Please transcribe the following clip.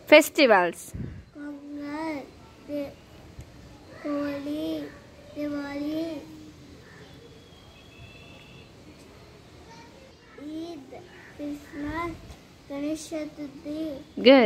Festivals. Pongal, Holi, Diwali, Eid, Christmas, Ganesh Chaturthi. Good.